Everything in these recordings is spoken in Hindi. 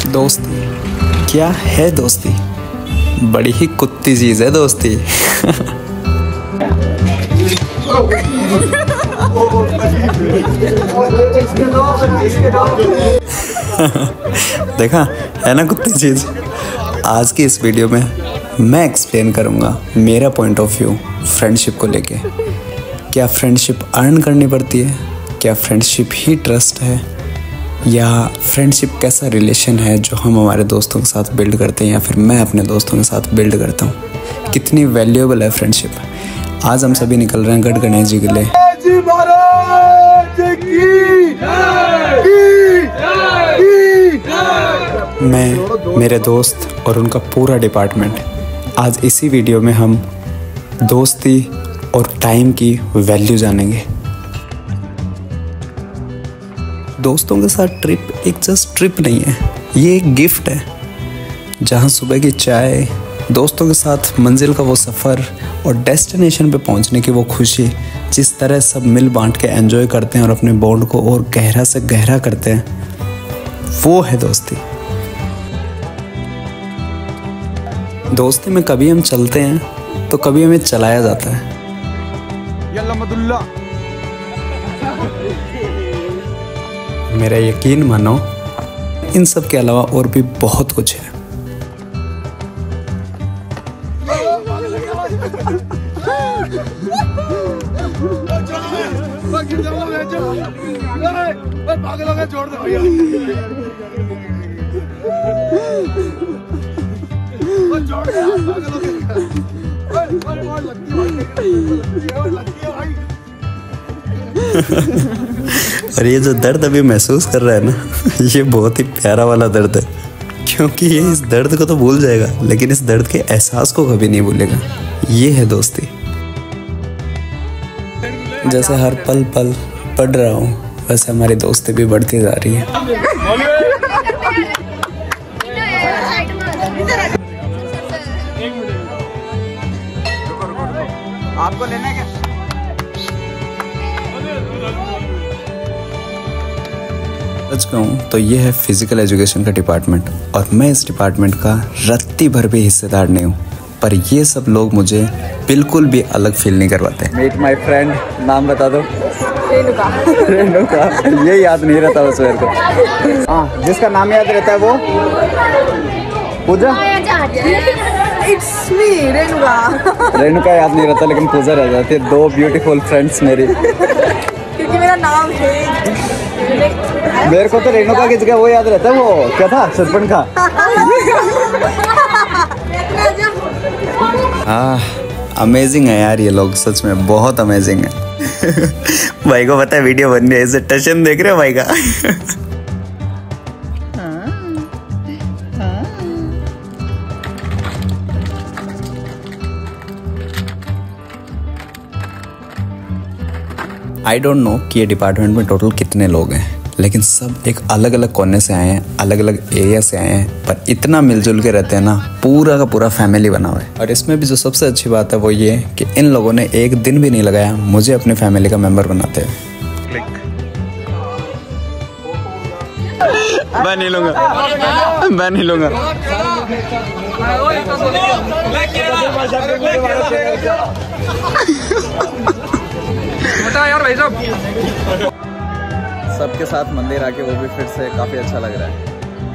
दोस्ती क्या है? दोस्ती बड़ी ही कुत्ती चीज़ है दोस्ती। देखा है ना कुत्ती चीज़। आज की इस वीडियो में मैं एक्सप्लेन करूँगा मेरा पॉइंट ऑफ व्यू फ्रेंडशिप को लेके। क्या फ्रेंडशिप अर्न करनी पड़ती है? क्या फ्रेंडशिप ही ट्रस्ट है? या फ्रेंडशिप कैसा रिलेशन है जो हम हमारे दोस्तों के साथ बिल्ड करते हैं या फिर मैं अपने दोस्तों के साथ बिल्ड करता हूँ? कितनी वैल्यूएबल है फ्रेंडशिप? आज हम सभी निकल रहे हैं गढ़ गणेश जी के लिए। मैं, मेरे दोस्त और उनका पूरा डिपार्टमेंट आज इसी वीडियो में हम दोस्ती और टाइम की वैल्यू जानेंगे। दोस्तों के साथ ट्रिप एक जस्ट ट्रिप नहीं है, ये एक गिफ्ट है जहाँ सुबह की चाय, दोस्तों के साथ मंजिल का वो सफ़र और डेस्टिनेशन पे पहुँचने की वो खुशी, जिस तरह सब मिल बांट के एंजॉय करते हैं और अपने बॉन्ड को और गहरा से गहरा करते हैं, वो है दोस्ती। दोस्ती में कभी हम चलते हैं तो कभी हमें चलाया जाता है। मेरा यकीन मानो, इन सब के अलावा और भी बहुत कुछ है। और ये जो दर्द अभी महसूस कर रहा है ना, ये बहुत ही प्यारा वाला दर्द है, क्योंकि ये इस दर्द को तो भूल जाएगा लेकिन इस दर्द के एहसास को कभी नहीं भूलेगा। ये है दोस्ती। जैसे हर पल पल बढ़ रहा हूँ, वैसे हमारी दोस्ती भी बढ़ती जा रही है। आपको लेना है क्या? सच कहूँ तो ये है फिजिकल एजुकेशन का डिपार्टमेंट और मैं इस डिपार्टमेंट का रत्ती भर भी हिस्सेदार नहीं हूँ, पर ये सब लोग मुझे बिल्कुल भी अलग फील नहीं करवाते। मीट माय फ्रेंड, नाम बता दो। रेणुका। रेणुका, ये याद नहीं रहता उस वेर को। हाँ, जिसका नाम याद रहता है वो पूजा। It's me Renuka. रेणुका याद नहीं रहता लेकिन पूजा रह जाती है। दो ब्यूटीफुल फ्रेंड्स मेरी, क्योंकि मेरा नाम है। मेरे को तो रेणुका की जगह वो याद रहता है, वो क्या था, सरपंच का। अमेजिंग है यार ये लोग, सच में बहुत अमेजिंग है। भाई को पता है वीडियो बन रही है, इसे टशन देख रहे हो भाई का? आई डोंट नो कि ये डिपार्टमेंट में टोटल कितने लोग हैं, लेकिन सब एक अलग अलग कोने से आए हैं, अलग अलग एरिया से आए हैं, पर इतना मिलजुल के रहते हैं ना, पूरा का पूरा फैमिली बना हुआ है। और इसमें भी जो सबसे अच्छी बात है वो ये कि इन लोगों ने एक दिन भी नहीं लगाया मुझे अपनी फैमिली का मेंबर बनाते हैं। मैं नहीं लूंगा, मैं नहीं लूंगा। यार भाई साहब, सबके साथ मंदिर आके वो भी फिर से काफी अच्छा लग रहा है।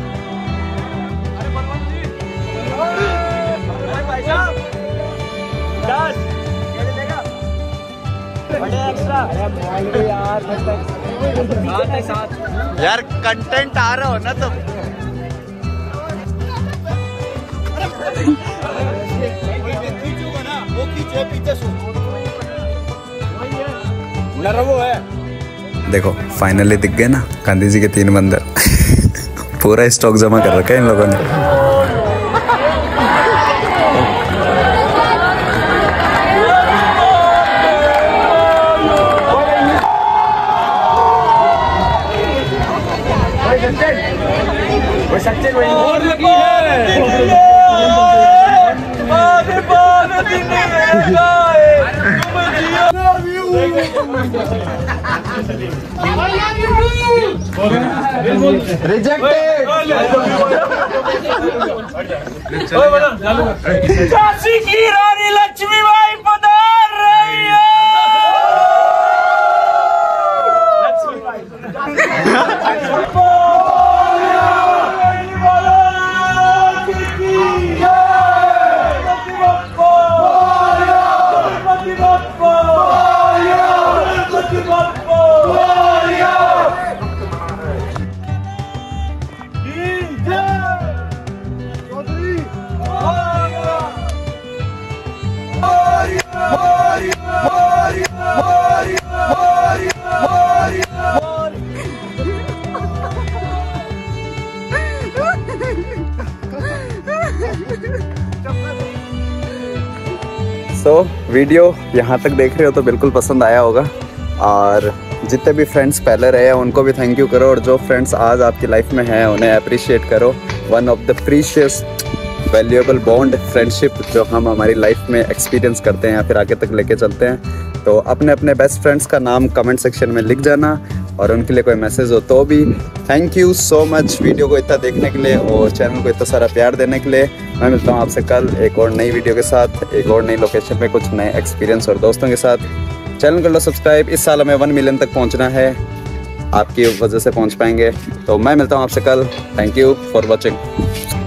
यार कंटेंट आ रहा हो ना तुम। वो है, देखो फाइनली दिख गए ना गांधी जी के 3 बंदर। पूरा स्टॉक जमा कर रखा है इन लोगों ने। I love you. Rejected. Jhansi की रानी लक्ष्मीबाई पधार रही है। वीडियो यहाँ तक देख रहे हो तो बिल्कुल पसंद आया होगा, और जितने भी फ्रेंड्स पहले रहे हैं उनको भी थैंक यू करो, और जो फ्रेंड्स आज आपकी लाइफ में हैं उन्हें अप्रिशिएट करो। One of the precious valuable bond friendship जो हम हमारी लाइफ में एक्सपीरियंस करते हैं या फिर आगे तक लेके चलते हैं। तो अपने अपने बेस्ट फ्रेंड्स का नाम कमेंट सेक्शन में लिख जाना, और उनके लिए कोई मैसेज हो तो भी। Thank you so much video को इतना देखने के लिए और चैनल को इतना सारा प्यार देने के लिए। मैं मिलता हूँ आपसे कल एक और नई वीडियो के साथ, एक और नई लोकेशन पे, कुछ नए एक्सपीरियंस और दोस्तों के साथ। चैनल कर लो सब्सक्राइब। इस साल हमें 1 मिलियन तक पहुँचना है, आपकी वजह से पहुँच पाएंगे। तो मैं मिलता हूँ आपसे कल। Thank you for watching.